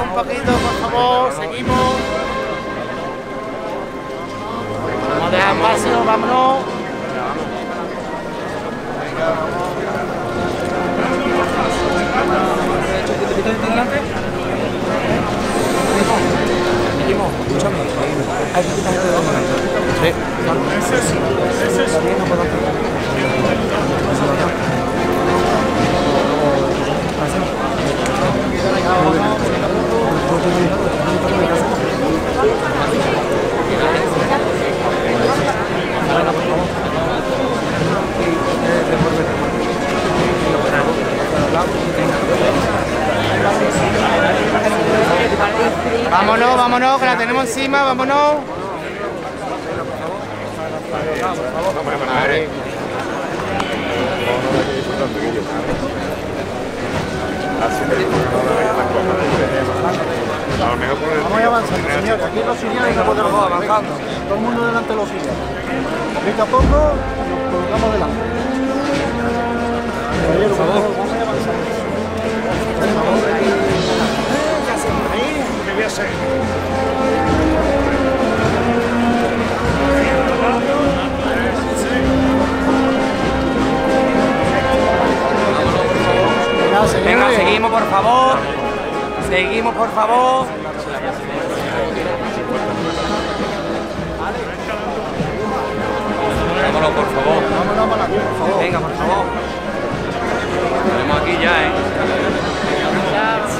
un poquito, por favor, seguimos. Vamos a dejar espacio, vámonos. Seguimos, escúchame. Hay que quitar este documento. Sí. Ese es. Vámonos, vámonos, que la tenemos encima, vámonos. Vamos a avanzar, señores. Aquí los sirianos no podemos avanzando. Todo el mundo delante de los sirianos. Poquito a poco nos colocamos delante. Caballero, por favor, vamos a avanzar. Ahí, ¿qué voy a hacer? Venga, seguimos, por favor. Seguimos, por favor. Vámonos, por favor. Vámonos para aquí, por favor. Venga, por favor. Tenemos aquí ya, ¿eh?